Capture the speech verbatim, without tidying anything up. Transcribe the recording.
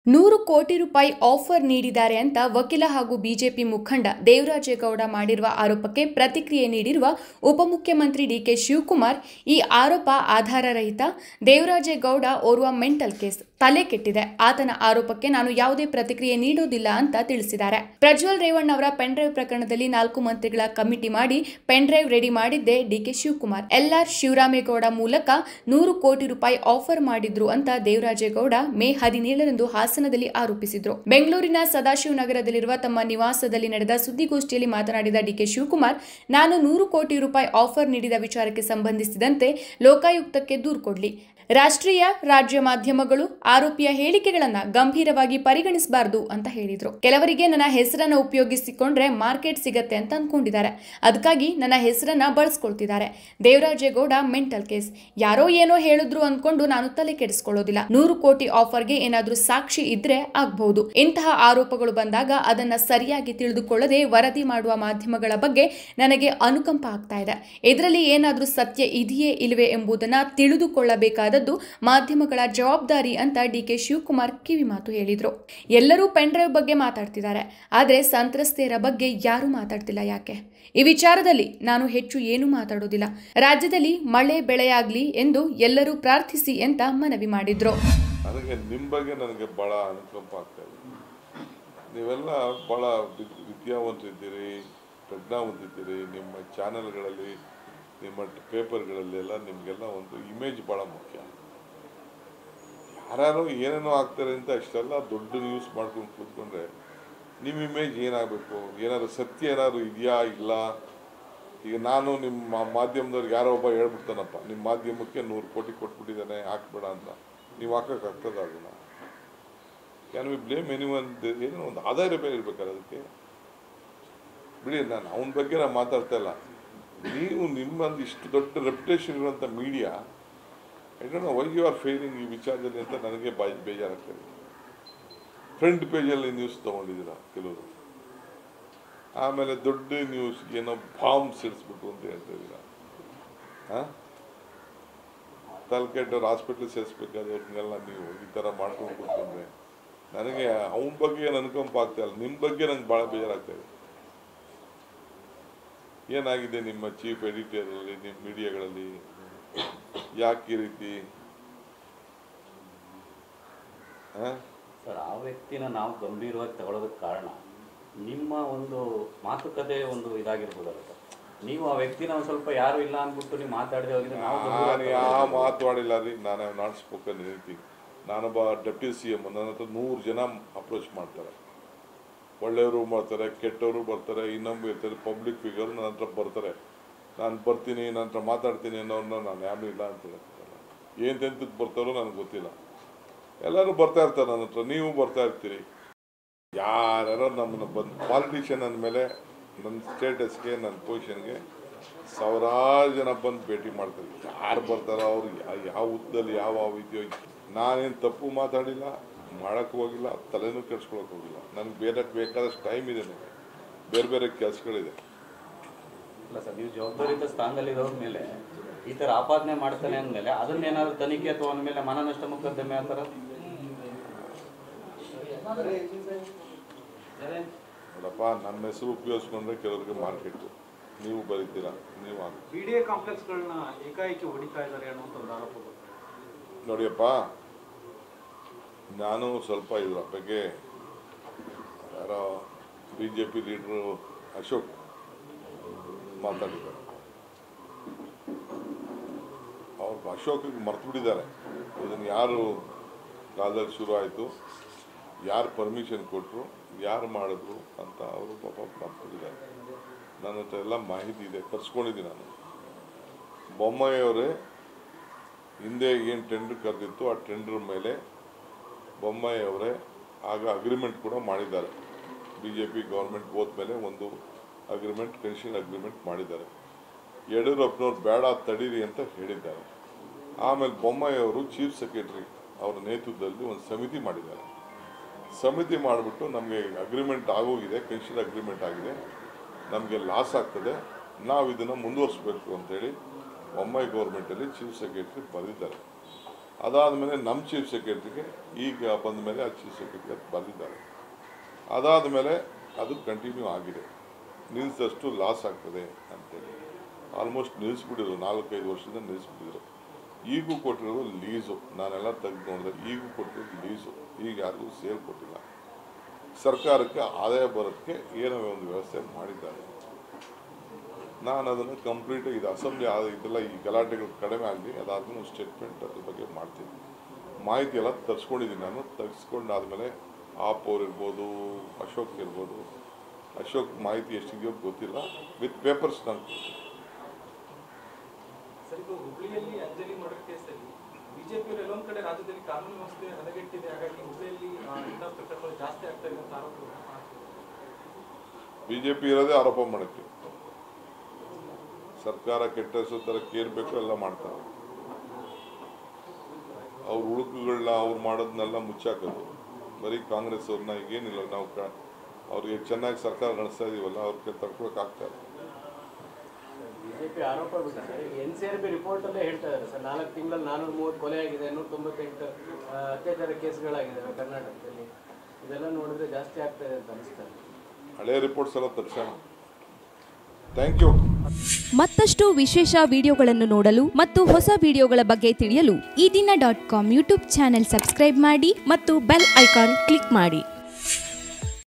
ನೂರು ಕೋಟಿ ರೂಪಾಯಿ ಆಫರ್ ನೀಡಿದ್ದಾರೆ ಅಂತ ವಕೀಲ ಹಾಗೂ ಬಿಜೆಪಿ ಮುಖಂಡ ದೇವರಾಜೇಗೌಡ ಮಾಡಿರುವ ಆರೋಪಕ್ಕೆ ಪ್ರತಿಕ್ರಿಯೆ ನೀಡಿರುವ ಉಪಮುಖ್ಯಮಂತ್ರಿ ಡಿಕೆ ಶಿವಕುಮಾರ್, ಈ ಆರೋಪ ಆಧಾರರಹಿತ. ದೇವರಾಜೇಗೌಡ ಓರ್ವ ಮೆಂಟಲ್ ಕೇಸ್, ತಲೆ ಕೆಟ್ಟಿದೆ. ಆತನ ಆರೋಪಕ್ಕೆ ನಾನು ಯಾವುದೇ ಪ್ರತಿಕ್ರಿಯೆ ನೀಡುವುದಿಲ್ಲ ಅಂತ ತಿಳಿಸಿದ್ದಾರೆ. ಪ್ರಜ್ವಲ್ ರೇವಣ್ಣ ಅವರ ಪೆನ್ಡ್ರೈವ್ ಪ್ರಕರಣದಲ್ಲಿ ನಾಲ್ಕು ಮಂತ್ರಿಗಳ ಕಮಿಟಿ ಮಾಡಿ ಪೆನ್ಡ್ರೈವ್ ರೆಡಿ ಮಾಡಿದ್ದೆ DK Shivakumar. L R Shivaramegowda ಮೂಲಕ ನೂರು ಕೋಟಿ ರೂಪಾಯಿ ಆಫರ್ ಮಾಡಿದ್ರು ಅಂತ ದೇವರಾಜೇಗೌಡ ಮೇ ಹದಿನೇಳರಂದು ಹಾಸನದಲ್ಲಿ ಆರೋಪಿಸಿದ್ರು. ಬೆಂಗಳೂರಿನ ಸದಾಶಿವನಗರದಲ್ಲಿರುವ ತಮ್ಮ ನಿವಾಸದಲ್ಲಿ ನಡೆದ ಸುದ್ದಿಗೋಷ್ಠಿಯಲ್ಲಿ ಮಾತನಾಡಿದ ಡಿಕೆ ಶಿವಕುಮಾರ್, ನಾನು ನೂರು ಕೋಟಿ ರೂಪಾಯಿ ಆಫರ್ ನೀಡಿದ ವಿಚಾರಕ್ಕೆ ಸಂಬಂಧಿಸಿದಂತೆ ಲೋಕಾಯುಕ್ತಕ್ಕೆ ದೂರು ಕೊಡ್ಲಿ. ರಾಷ್ಟ್ರೀಯ ರಾಜ್ಯ ಮಾಧ್ಯಮಗಳು ಆರೋಪಿಯ ಹೇಳಿಕೆಗಳನ್ನ ಗಂಭೀರವಾಗಿ ಪರಿಗಣಿಸಬಾರದು ಅಂತ ಹೇಳಿದ್ರು. ಕೆಲವರಿಗೆ ನನ್ನ ಹೆಸರನ್ನ ಉಪಯೋಗಿಸಿಕೊಂಡ್ರೆ ಮಾರ್ಕೆಟ್ ಸಿಗತ್ತೆ ಅಂತ ಅನ್ಕೊಂಡಿದ್ದಾರೆ. ಅದಕ್ಕಾಗಿ ನನ್ನ ಹೆಸರನ್ನ ಬಳಸ್ಕೊಳ್ತಿದ್ದಾರೆ. Devaraje Gowda mental case. ಯಾರೋ ಏನೋ ಹೇಳಿದ್ರು ಅನ್ಕೊಂಡು ನಾನು ತಲೆ ಕೆಡಿಸ್ಕೊಳ್ಳೋದಿಲ್ಲ. ನೂರು ಕೋಟಿ ಆಫರ್ಗೆ ಏನಾದ್ರೂ ಸಾಕ್ಷಿ ಇದ್ರೆ ಆಗ್ಬಹುದು. ಇಂತಹ ಆರೋಪಗಳು ಬಂದಾಗ ಅದನ್ನ ಸರಿಯಾಗಿ ತಿಳಿದುಕೊಳ್ಳದೆ ವರದಿ ಮಾಡುವ ಮಾಧ್ಯಮಗಳ ಬಗ್ಗೆ ನನಗೆ ಅನುಕಂಪ ಆಗ್ತಾ ಇದೆ. ಇದರಲ್ಲಿ ಏನಾದ್ರೂ ಸತ್ಯ ಇದೆಯೇ ಇಲ್ವೇ ಎಂಬುದನ್ನ ತಿಳಿದುಕೊಳ್ಳಬೇಕಾದ ಮಾಧ್ಯಮಗಳ ಜವಾಬ್ದಾರಿ ಅಂತ ಡಿಕೆ ಶಿವಕುಮಾರ್ ಕಿವಿ ಮಾತು ಹೇಳಿದ್ರು. ಎಲ್ಲರೂ ಪೆನ್ಡ್ರೈವ್ ಬಗ್ಗೆ ಮಾತಾಡ್ತಿದ್ದಾರೆ, ಆದ್ರೆ ಸಂತ್ರಸ್ತೆಯರ ಬಗ್ಗೆ ಯಾರು ಮಾತಾಡ್ತಿಲ್ಲ. ಯಾಕೆ? ಈ ವಿಚಾರದಲ್ಲಿ ನಾನು ಹೆಚ್ಚು ಏನು ಮಾತಾಡೋದಿಲ್ಲ. ರಾಜ್ಯದಲ್ಲಿ ಮಳೆ ಬೆಳೆಯಾಗ್ಲಿ ಎಂದು ಎಲ್ಲರೂ ಪ್ರಾರ್ಥಿಸಿ ಅಂತ ಮನವಿ ಮಾಡಿದ್ರು. ನನಗೆ ನಿಮ್ಮ ಬಗ್ಗೆ ನನಗೆ ಬಹಳ ಅನುಕಂಪ ಆಗ್ತಾ ಇದೆ. ನೀವೆಲ್ಲ ಬಹಳ ವಿದ್ಯಾವಂತರಿದ್ದೀರಿ, ಪ್ರಜ್ಞಾವಂತಿದ್ದೀರಿ. ನಿಮ್ಮ ಚಾನೆಲ್ಗಳಲ್ಲಿ, ನಿಮ್ಮ ಪೇಪರ್ಗಳಲ್ಲೆಲ್ಲ ನಿಮಗೆಲ್ಲ ಒಂದು ಇಮೇಜ್ ಭಾಳ ಮುಖ್ಯ. ಯಾರ್ಯಾರೋ ಏನೇನೋ ಆಗ್ತಾರೆ ಅಂತ ಅಷ್ಟೆಲ್ಲ ದೊಡ್ಡ ನ್ಯೂಸ್ ಮಾಡ್ಕೊಂಡು ಕೂತ್ಕೊಂಡ್ರೆ ನಿಮ್ಮ ಇಮೇಜ್ ಏನಾಗಬೇಕು? ಏನಾದ್ರು ಸತ್ಯ ಏನಾದ್ರು ಇದೆಯಾ ಇಲ್ಲ? ಈಗ ನಾನು ನಿಮ್ಮ ಮಾಧ್ಯಮದವ್ರಿಗೆ ಯಾರೋ ಒಬ್ಬ ಹೇಳ್ಬಿಡ್ತಾನಪ್ಪ, ನಿಮ್ಮ ಮಾಧ್ಯಮಕ್ಕೆ ನೂರು ಕೋಟಿ ಕೊಟ್ಬಿಟ್ಟಿದ್ದಾನೆ ಹಾಕ್ಬೇಡ ಅಂತ, ನೀವು ಹಾಕೋಕ್ಕಾಗ್ತದ? ಅದನ್ನ can we blame anyone? ಏನೋ ಒಂದು ಆಧಾರ ಬೇರೆ ಇರ್ಬೇಕಲ್ಲ ಅದಕ್ಕೆ. ಬಿಡಿ, ನಾನು ಅವನ ಬಗ್ಗೆ ನಾನು ಮಾತಾಡ್ತಾ ಇಲ್ಲ. ನೀವು ನಿಮ್ಮೊಂದು ಇಷ್ಟು ದೊಡ್ಡ ರೆಪ್ಯುಟೇಷನ್ ಇರುವಂಥ media, I don't know why you are failing ಈ ವಿಚಾರದಲ್ಲಿ ಅಂತ ನನಗೆ ಬಾಯಿ ಬೇಜಾರಾಗ್ತದೆ. ಫ್ರಂಟ್ ಪೇಜಲ್ಲಿ ನ್ಯೂಸ್ ತೊಗೊಂಡಿದ್ದೀರ ಕೆಲವರು, ಆಮೇಲೆ ದೊಡ್ಡ ನ್ಯೂಸ್ ಏನೋ ಬಾಂಬ್ ಸಿಡಿಸ್ಬಿಟ್ಟು ಅಂತ ಹೇಳ್ತಾ ಇದ್ದೀರ. ಹಾಂ, ತಲೆಕೆಟ್ಟವ್ರು ಹಾಸ್ಪಿಟ್ಲಿಗೆ ಸೇರಿಸ್ಬೇಕಾದವ್ರನ್ನೆಲ್ಲ ನೀವು ಈ ಥರ ಮಾಡ್ಕೊಂಡು ಕೂತ್ಕೊಂಡ್ರೆ ನನಗೆ ಅವನ ಬಗ್ಗೆ ಏನು ಅನುಕಂಪ ಆಗ್ತಾ ಇಲ್ಲ. ನಿಮ್ಮ ಬಗ್ಗೆ ನಂಗೆ ಭಾಳ ಬೇಜಾರಾಗ್ತಾಯಿದೆ. ಏನಾಗಿದೆ ನಿಮ್ಮ ಚೀಫ್ ಎಡಿಟರಲ್ಲಿ, ನಿಮ್ಮ ಮೀಡಿಯಾಗಳಲ್ಲಿ? ಯಾಕೆ ಈ ರೀತಿ? ಸರ್, ಆ ವ್ಯಕ್ತಿನ ನಾವು ಗಂಭೀರವಾಗಿ ತಗೊಳ್ಳೋದಕ್ಕೆ ಕಾರಣ ನಿಮ್ಮ ಒಂದು ಮಾತುಕತೆ ಒಂದು ಇದಾಗಿರ್ಬೋದಲ್ಲ ಸರ್. ನೀವು ಆ ವ್ಯಕ್ತಿನ ಒಂದು ಸ್ವಲ್ಪ ಯಾರು ಇಲ್ಲ ಅಂದ್ಬಿಟ್ಟು ನೀವು ಮಾತಾಡದೆ ಹೋಗಿದ್ರೆ ನಾನು ಯಾವ ಮಾತಾಡಿಲ್ಲ ರೀ. ನಾನು ನಾಟ್ ಸ್ಪೋಕನ್ ಎನಿಥಿಂಗ್. ನಾನೊಬ್ಬ ಡೆಪ್ಯೂಟಿ ಸಿ ಎಮ್. ನನ್ನ ಹತ್ರ ನೂರು ಜನ ಅಪ್ರೋಚ್ ಮಾಡ್ತಾರೆ. ಒಳ್ಳೆಯವರು ಬರ್ತಾರೆ, ಕೆಟ್ಟವರು ಬರ್ತಾರೆ, ಇನ್ನೊಬ್ಬರು ಇರ್ತಾರೆ, ಪಬ್ಲಿಕ್ ಫಿಗರ್ ನನ್ನ ಹತ್ರ ಬರ್ತಾರೆ. ನಾನು ಬರ್ತೀನಿ, ನನ್ನ ಹತ್ರ ಮಾತಾಡ್ತೀನಿ ಅನ್ನೋರನ್ನ ನಾನು ಯಾರು ಇಲ್ಲ ಅಂತ ಹೇಳ್ತಿದ್ದಲ್ಲ. ಏನು ತೆಂತಕ್ಕೆ ಬರ್ತಾರೋ ನನಗೆ ಗೊತ್ತಿಲ್ಲ. ಎಲ್ಲರೂ ಬರ್ತಾ ಇರ್ತಾರೆ ನನ್ನ ಹತ್ರ, ನೀವು ಬರ್ತಾ ಇರ್ತೀರಿ. ಯಾರ್ಯಾರೋ ನಮ್ಮನ್ನು ಬಂದು ಪಾಲಿಟಿಷಿಯನ್ ಅಂದಮೇಲೆ ನನ್ನ ಸ್ಟೇಟಸ್ಗೆ, ನನ್ನ ಪೊಸಿಷನ್ಗೆ ಸಾವಿರಾರು ಜನ ಬಂದು ಭೇಟಿ ಮಾಡ್ತಾರೆ. ಯಾರು ಬರ್ತಾರೋ ಅವ್ರು ಯಾವ ಹುದ್ದದಲ್ಲಿ ಯಾವ ವಿದ್ಯೋ. ನಾನೇನು ತಪ್ಪು ಮಾತಾಡಿಲ್ಲ, ಮಾಡೋಕ್ಕೆ ಹೋಗಿಲ್ಲ, ತಲೆನೂ ಕೆಡ್ಸ್ಕೊಳಕ್ಕೆ ಹೋಗಿಲ್ಲ. ನನಗೆ ಬೇರೆ ಬೇಕಾದಷ್ಟು ಟೈಮ್ ಇದೆ, ನನಗೆ ಬೇರೆ ಬೇರೆ ಕೆಲಸಗಳಿದೆ. ಇಲ್ಲ ಸರ್, ನೀವು ಜವಾಬ್ದಾರಿಯುತ ಸ್ಥಾನದಲ್ಲಿರೋರ ಮೇಲೆ ಈ ಥರ ಆಪಾದನೆ ಮಾಡ್ತಾನೆ ಅಂದಮೇಲೆ ಅದನ್ನೇನಾದ್ರು ತನಿಖೆ ಅಥವಾ ಅವನ ಮೇಲೆ ಮಾನನಷ್ಟ ಮೊಕದ್ದಮೆ ಆ ಥರ? ನೋಡಪ್ಪ, ನನ್ನ ಹೆಸರು ಉಪಯೋಗಿಸ್ಕೊಂಡ್ರೆ ಕೆಲವರಿಗೆ ಮಾರ್ಕೆಟು. ನೀವು ಬರೀತೀರಾ, ನೀವು ಬಿ ಡಿ ಎ ಕಾಂಪ್ಲೆಕ್ಸ್ಗಳನ್ನ ಏಕಾಏಕಿ ಹೊಡಿತಾ ಇದ್ದಾರೆ ಅನ್ನುವಂಥ ಒಂದು ಆರೋಪ. ನೋಡಿಯಪ್ಪ, ನಾನು ಸ್ವಲ್ಪ ಇದ್ರ ಬಗ್ಗೆ ಯಾರೋ ಬಿ ಜೆ ಪಿ ಲೀಡ್ರು ಅಶೋಕ್ ಮಾತಾಡಿದ್ದಾರೆ. ಅವ್ರು ಅಶೋಕಿಗೆ ಮರ್ತು ಬಿಟ್ಟಿದ್ದಾರೆ. ಇದನ್ನು ಯಾರು ಕಾಲದಲ್ಲಿ ಶುರು ಆಯಿತು, ಯಾರು ಪರ್ಮಿಷನ್ ಕೊಟ್ಟರು, ಯಾರು ಮಾಡಿದ್ರು ಅಂತ ಅವರು ಪಾಪ ಮರ್ತು ಬಿಟ್ಟಿದ್ದಾರೆ. ನನ್ನ ಹತ್ರ ಎಲ್ಲ ಮಾಹಿತಿ ಇದೆ, ಕರ್ಸ್ಕೊಂಡಿದ್ದೀನಿ ನಾನು. ಬೊಮ್ಮಾಯಿಯವರೇ ಹಿಂದೆ ಏನು ಟೆಂಡರ್ ಕರೆದಿತ್ತು ಆ ಟೆಂಡರ್ ಮೇಲೆ ಬೊಮ್ಮಾಯಿ ಅವರೇ ಆಗ ಅಗ್ರಿಮೆಂಟ್ ಕೂಡ ಮಾಡಿದ್ದಾರೆ. ಬಿ ಜೆ ಪಿ ಗೌರ್ಮೆಂಟ್ ಹೋದ ಮೇಲೆ ಒಂದು ಅಗ್ರಿಮೆಂಟ್, ಕನ್ಷನ್ ಅಗ್ರಿಮೆಂಟ್ ಮಾಡಿದ್ದಾರೆ. ಯಡಿಯೂರಪ್ಪನವ್ರು ಬೇಡ ತಡೀರಿ ಅಂತ ಹೇಳಿದ್ದಾರೆ. ಆಮೇಲೆ ಬೊಮ್ಮಾಯಿ ಅವರು ಚೀಫ್ ಸೆಕ್ರೆಟರಿ ಅವರ ನೇತೃತ್ವದಲ್ಲಿ ಒಂದು ಸಮಿತಿ ಮಾಡಿದ್ದಾರೆ. ಸಮಿತಿ ಮಾಡಿಬಿಟ್ಟು ನಮಗೆ ಅಗ್ರಿಮೆಂಟ್ ಆಗೋಗಿದೆ, ಕನ್ಷನ್ ಅಗ್ರಿಮೆಂಟ್ ಆಗಿದೆ, ನಮಗೆ ಲಾಸ್ ಆಗ್ತದೆ, ನಾವು ಇದನ್ನು ಮುಂದುವರಿಸಬೇಕು ಅಂತೇಳಿ ಬೊಮ್ಮಾಯಿ ಗೌರ್ಮೆಂಟಲ್ಲಿ ಚೀಫ್ ಸೆಕ್ರೆಟರಿ ಬರೆದಿದ್ದಾರೆ. ಅದಾದಮೇಲೆ ನಮ್ಮ ಚೀಫ್ ಸೆಕ್ರೆಟರಿಗೆ ಈಗ ಬಂದ ಮೇಲೆ ಆ ಚೀಫ್ ಸೆಕ್ರೆಟರಿ ಅದು ಬರೆದಿದ್ದಾರೆ. ಅದಾದ ಮೇಲೆ ಅದು ಕಂಟಿನ್ಯೂ ಆಗಿದೆ. ನಿಲ್ಲಿಸಿದಷ್ಟು ಲಾಸ್ ಆಗ್ತದೆ ಅಂತೇಳಿ ಆಲ್ಮೋಸ್ಟ್ ನಿಲ್ಲಿಸ್ಬಿಟ್ಟಿದ್ರು, ನಾಲ್ಕೈದು ವರ್ಷದಿಂದ ನಿಲ್ಲಿಸ್ಬಿಟ್ಟಿದ್ರು. ಈಗೂ ಕೊಟ್ಟಿರೋದು ಲೀಸು, ನಾನೆಲ್ಲ ತೆಗೆದು ನೋಡಿದೆ, ಈಗೂ ಕೊಟ್ಟಿರೋದು ಲೀಸು, ಈಗ ಯಾರಿಗೂ ಸೇಲ್ ಕೊಟ್ಟಿಲ್ಲ. ಸರ್ಕಾರಕ್ಕೆ ಆದಾಯ ಬರೋದಕ್ಕೆ ಏನೋ ಒಂದು ವ್ಯವಸ್ಥೆ ಮಾಡಿದ್ದಾರೆ. ನಾನು ಅದನ್ನು ಕಂಪ್ಲೀಟಾಗಿ ಇದು ಅಸೆಂಬ್ಲಿ ಆದ ಇದೆಲ್ಲ ಈ ಗಲಾಟೆಗಳು ಕಡಿಮೆ ಆಗಲಿ, ಅದಾದ್ಮೇಲೆ ಸ್ಟೇಟ್ಮೆಂಟ್ ಅದ್ರ ಬಗ್ಗೆ ಮಾಡ್ತೀನಿ. ಮಾಹಿತಿ ಎಲ್ಲ ತರಿಸ್ಕೊಂಡಿದ್ದೀನಿ ನಾನು. ತರಿಸ್ಕೊಂಡಾದ್ಮೇಲೆ ಆಪ್ ಅವ್ರು ಇರ್ಬೋದು, ಅಶೋಕ್ ಇರ್ಬೋದು, ಅಶೋಕ್ ಮಾಹಿತಿ ಎಷ್ಟಿದೆಯೋ ಗೊತ್ತಿಲ್ಲ, ವಿತ್ ಪೇಪರ್ಸ್ ನಾನು ಸರ್. ಇದು ಹುಬ್ಳಿಯಲ್ಲಿ ಅಂಜಲಿ ಮರ್ಡರ್ ಕೇಸಲ್ಲಿ ಬಿಜೆಪಿಯವರು ಎಲ್ಲೊಂದು ಕಡೆ ರಾಜ್ಯದಲ್ಲಿ ಕಾನೂನು ವ್ಯವಸ್ಥೆ ಹದಗೆಟ್ಟಿದೆ, ಹಾಗಾಗಿ ಹುಬ್ಳಿಯಲ್ಲಿ ಇಂಥ ಪ್ರಕರಣಗಳು ಜಾಸ್ತಿ ಆಗ್ತಾ ಇದೆ ಅಂತ ಆರೋಪ ಬಿಜೆಪಿ ಇರೋದೇ ಆರೋಪ ಮಾಡುತ್ತೆ. ಸರ್ಕಾರ ಕೆಟ್ಟ ಹೆಸರು ತರಕ್ಕೆ ಏನು ಬೇಕೋ ಎಲ್ಲ ಮಾಡ್ತಾರೆ. ಅವ್ರ ಹುಡುಕುಗಳನ್ನ ಅವ್ರು ಮಾಡೋದನ್ನೆಲ್ಲ ಮುಚ್ಚಾಕೋದು. ಬರೀ ಕಾಂಗ್ರೆಸ್ ಅವ್ರನ್ನ ಈಗೇನಿಲ್ಲ, ನಾವು ಕ ಅವ್ರಿಗೆ ಚೆನ್ನಾಗಿ ಸರ್ಕಾರ ನಡೆಸ್ತಾ ಇದೀವಲ್ಲ, ಅವ್ರಿಗೆ ತಡ್ಕೊಳಕ್ಕಾಗ್ತಾರೆ. ಬಿಜೆಪಿ ಆರೋಪ ಬಿಟ್ಟರೆ N C R B report ಅಲ್ಲೇ ಹೇಳ್ತಾ ಇದ್ದಾರೆ ಸರ್, ನಾಲ್ಕು ತಿಂಗಳಲ್ಲಿ ನಾನೂರ ಮೂವತ್ತು ಕೊಲೆ ಆಗಿದೆ, ನೂರ ತೊಂಬತ್ತೆಂಟು ಅತ್ಯಾಚಾರ ಕೇಸ್ಗಳಾಗಿದ್ದಾವೆ ಕರ್ನಾಟಕದಲ್ಲಿ. ಇದೆಲ್ಲ ನೋಡಿದ್ರೆ ಜಾಸ್ತಿ ಆಗ್ತಾ ಇದೆ ಅಂತ ಅನಿಸ್ತಾರೆ. ಹಳೆ ರಿಪೋರ್ಟ್ಸ್ ಎಲ್ಲ ತರಿಸೋಣ. Thank you. ಮತ್ತಷ್ಟು ವಿಶೇಷ ವಿಡಿಯೋಗಳನ್ನು ನೋಡಲು ಮತ್ತು ಹೊಸ ವಿಡಿಯೋಗಳ ಬಗ್ಗೆ ತಿಳಿಯಲು Ee Dina dot com YouTube channel subscribe ಮಾಡಿ ಮತ್ತು ಬೆಲ್ ಐಕಾನ್ ಕ್ಲಿಕ್ ಮಾಡಿ.